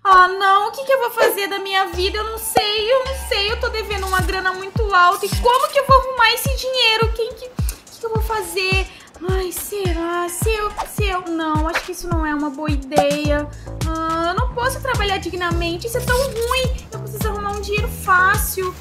Ah, não, o que eu vou fazer da minha vida? Eu não sei, eu tô devendo uma grana muito alta. E como que eu vou arrumar esse dinheiro? O que eu vou fazer? Ai, será? Se eu... Não, acho que isso não é uma boa ideia. Eu não posso trabalhar dignamente, isso é tão ruim. Eu preciso arrumar um dinheiro fácil.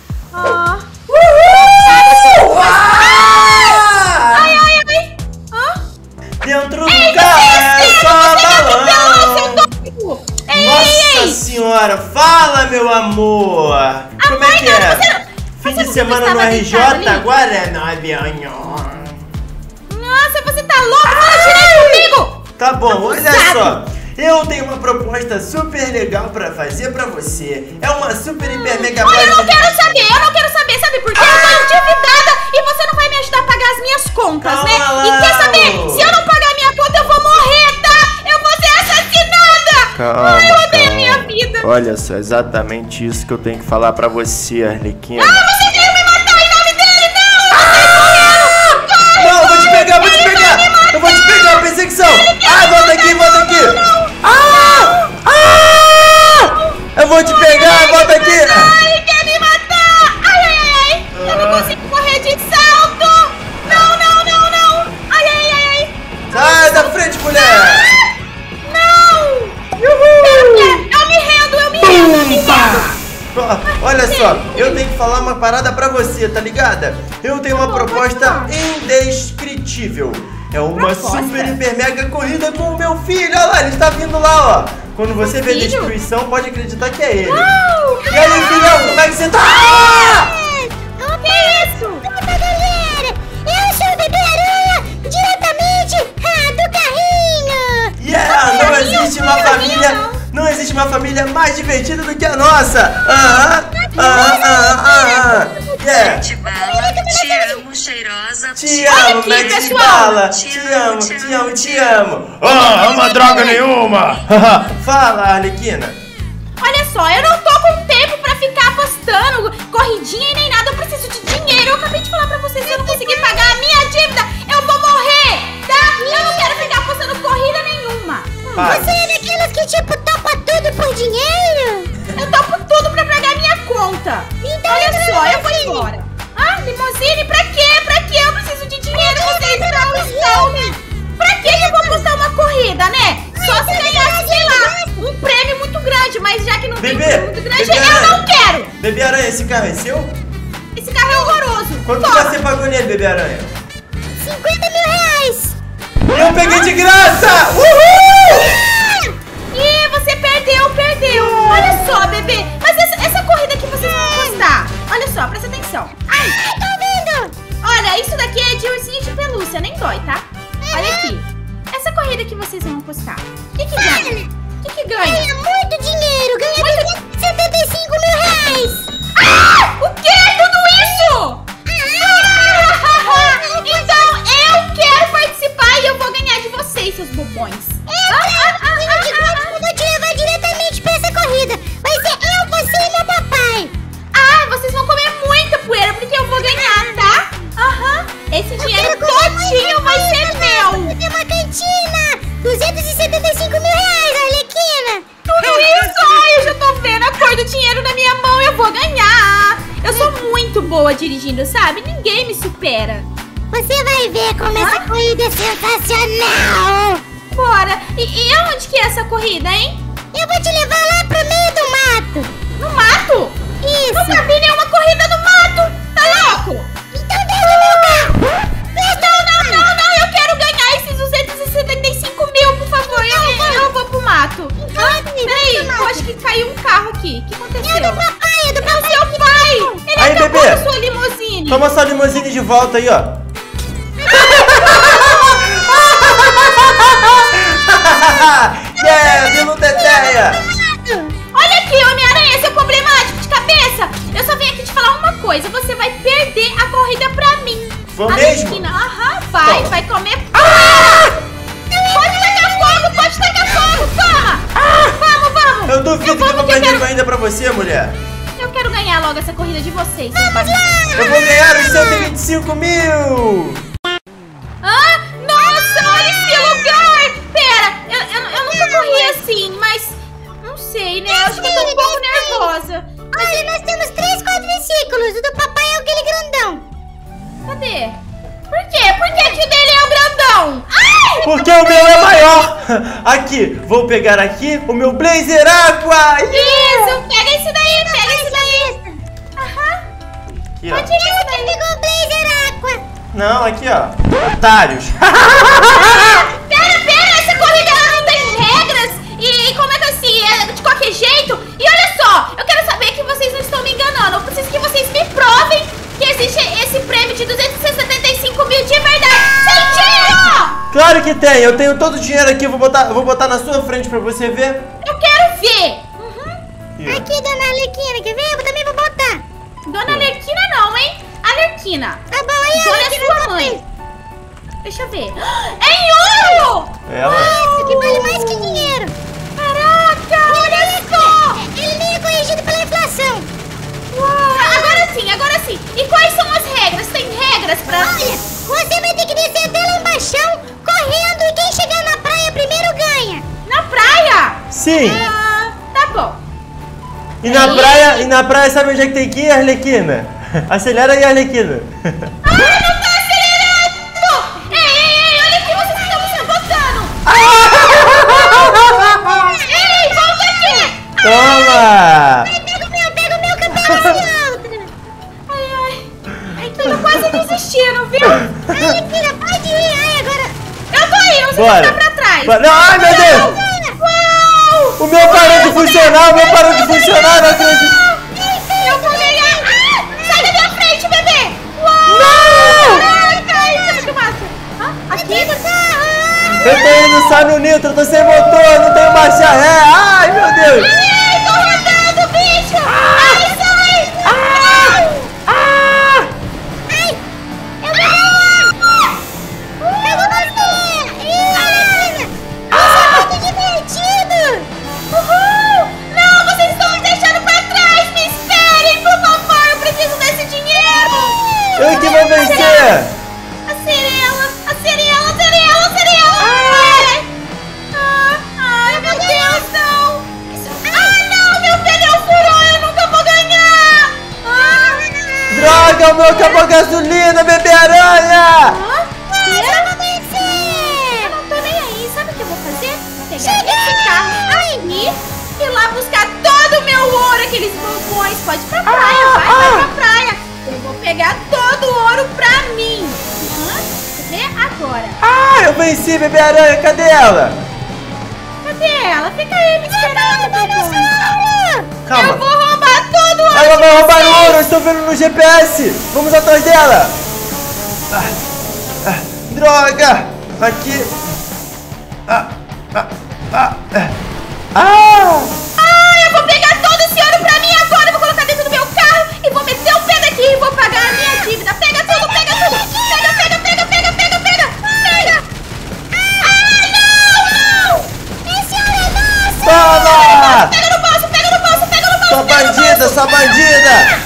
Uhul! Ai! Dentro do carro é só balão! Nossa senhora, fala, meu amor! Como é que é? Fim de semana no RJ, agora é no avião. Nossa, você tá louco? Fala direito comigo! Tá bom, olha só. Eu tenho uma proposta super legal pra fazer pra você. É uma super hiper mega... Olha, eu não quero saber, sabe por quê? Eu tô endividada e você não vai me ajudar a pagar as minhas contas, Calma né? lá. E quer saber? Se eu não pagar a minha conta, eu vou morrer, tá? Eu vou ser assassinada! Calma, eu odeio a minha vida. Olha só, exatamente isso que eu tenho que falar pra você, Arlequina. Você veio me matar em nome dele, não! Não, eu vou te pegar! Eu vou te pegar, perseguição! Volta aqui! Eu vou te pegar, volta aqui! Ai, quer me matar! Ai! Eu não consigo correr de salto! Não! Ai! Sai da frente, mulher! Não! Uhul! Eu me rendo! Olha só, eu tenho que falar uma parada pra você, tá ligada? Eu tenho uma proposta indescritível. É uma super hiper mega corrida com o meu filho. Olha lá, ele está vindo lá, ó. Quando você vê a destruição, pode acreditar que é ele. E aí, filhão, como é que você tá? O que é isso? Opa, galera! Eu sou o Bebê Aranha, diretamente do carrinho! Não existe uma família mais divertida do que a nossa. Mestre Bala, te amo, cheirosa. Te amo, Mestre Bala. Te amo. Ama droga nenhuma. Fala, Arlequina. Olha só, eu não tô com tempo pra ficar apostando corridinha e nem nada. Eu preciso de dinheiro. Eu acabei de falar pra vocês, se eu não conseguir pagar a minha dívida, eu vou morrer, tá? Eu não quero ficar apostando corrida nenhuma. Você é daquelas que tipo topa tudo por dinheiro? Eu topo tudo pra pagar a minha conta. Então, olha só, eu vou embora. Limusine? Pra quê? Eu preciso de dinheiro. Vocês não estão. Pra que eu vou apostar uma corrida, né? Só se ganhasse, sei lá, um prêmio muito grande. Mas já que não tem prêmio muito grande, eu não quero. Bebê Aranha, esse carro é seu? Esse carro é horroroso. Quanto você pagou nele, Bebê Aranha? 50 mil reais. Eu peguei de graça! Uhul! Ih, você perdeu. Olha só, bebê. Mas essa corrida que vocês vão apostar. Olha só, presta atenção. Ai, tô vendo. Olha, isso daqui é de ursinho de pelúcia, nem dói, tá? Olha aqui. Essa corrida que vocês vão apostar. O que ganha? O que ganha? Ganha muito dinheiro. Ganha 275 mil reais. O quê? Tudo isso? Então eu quero participar e eu vou ganhar de vocês, seus bobões. Eu vou te levar diretamente pra essa corrida. Vai ser eu, você e meu papai. Vocês vão comer muita poeira porque eu vou ganhar, tá? Esse dinheiro todinho vai ser meu. Tem uma cantina. 275 mil reais, Arlequina. Tudo isso? Eu já tô vendo a cor do dinheiro na minha mão. Eu vou ganhar. Eu sou muito boa dirigindo, sabe? Ninguém me supera. Você vai ver como essa corrida é sensacional. Bora. E aonde que é essa corrida, hein? Eu vou te levar lá pro meio do mato. No mato? Isso. Nunca vi nenhuma corrida no mato. Tá louco? Então desce o meu carro. Não. Eu quero ganhar esses 275 mil, por favor. Eu vou pro mato. Peraí, eu acho que caiu um carro aqui. O que aconteceu? É do papai. É o seu pai. Ele Aí, acabou bebê. com a sua limusine. Toma sua limusine de volta aí, ó. Viu, Teteia? Olha aqui, Homem-Aranha, seu problemático de cabeça. Eu só vim aqui te falar uma coisa. Você vai perder a corrida pra mim. Vou mesmo? Vai comer. Pode tacar fogo, toma. Vamos. Eu duvido que eu vou perder ainda pra você, mulher. Eu quero ganhar logo essa corrida de vocês. Eu vou ganhar os 125 mil. Nossa, olha esse lugar. Pera, eu nunca corri assim, mas não sei. sei, né? Acho que eu tô um pouco nervosa. Olha, nós temos 3 quadriciclos. O do papai é aquele grandão. Cadê? Por quê? Por que que o dele é o grandão? Ai! Porque o meu é maior. Aqui, vou pegar aqui o meu Blazer Aqua. Isso, pega esse daí, pega esse daí. Aham. Aqui, ó. Pode ir esse daí. Pegou o Blazer Aqua. Não, aqui, ó. Otários. Pera, essa corrida ela não tem regras e começa assim, de qualquer jeito. E olha só, eu quero saber que vocês não estão me enganando. Eu preciso que vocês me provem que existe esse prêmio de 275 mil de verdade. Sem dinheiro! Claro que tem. Eu tenho todo o dinheiro aqui. Eu vou botar na sua frente pra você ver. Eu quero ver. Aqui, ó. Aqui, dona Arlequina, quer ver? Eu também vou botar. Dona Arlequina não, hein? Arlequina. Tá bom, aí, Dona Arlequina, sua mãe. Deixa eu ver. É em ouro! Ela. Isso aqui vale mais que dinheiro. Caraca, olha só! Ele nem é corrigido pela inflação. Uau. Agora sim. E quais são as regras? Tem regras pra... Olha, você vai ter que descer até lá embaixo, correndo, e quem chegar na praia primeiro ganha. Na praia? Sim. Ah, tá bom. E na praia, sabe onde é que tem que ir, Arlequina? Acelera aí, Arlequina. Ai, não tá acelerando! Ei, olha aqui, vocês estão me sabotando! Ei, volta aqui! Toma! Pega o meu cabelo assim alto. Ai, tô quase desistindo, viu? Arlequina, pode ir. Ai, agora... Eu tô indo, você Bora. tá pra trás. Não, ai, meu Deus! Uau! O meu parou de funcionar, não acredito. Eu vou ganhar! Ah, sai da minha frente, bebê! Uau! Não! Ai, que massa! Aqui? Eu tô indo só no nitro, tô sem motor, não tenho marcha ré. Ai, meu Deus! Ai, tô rodando, bicho! Ai, sai! Eu vou você! Isso é muito divertido! Uhul! Não, vocês estão me deixando pra trás! Me esperem, por favor! Eu preciso desse dinheiro! Eu que vou vencer! A Cirela! Ai, meu Deus, não! Não! Meu pneu furou! Eu nunca vou ganhar! Droga, o meu acabou a gasolina, bebê aranha! Eu não tô nem aí. Sabe o que eu vou fazer? Pegar esse carro aí e lá buscar todo o meu ouro, aqueles bombons. Pode ir pra praia, vai pra praia. Eu vou pegar todo o ouro pra mim. Quer ver? Agora. Eu venci, bebê aranha, cadê ela? Cadê ela? Fica aí me esperando, bombom. Calma. Eu vou roubar todo o ouro. Ela vai de roubar o vocês. ouro, eu estou vendo no GPS! Vamos atrás dela! Droga! Aqui! Eu vou pegar todo esse ouro pra mim agora. Eu vou colocar dentro do meu carro e vou meter o pé daqui e vou pagar a minha dívida. Pega tudo, pega tudo. Pega. Não! Esse ouro é nosso! Toma! Pega no bolso. Sua bandida!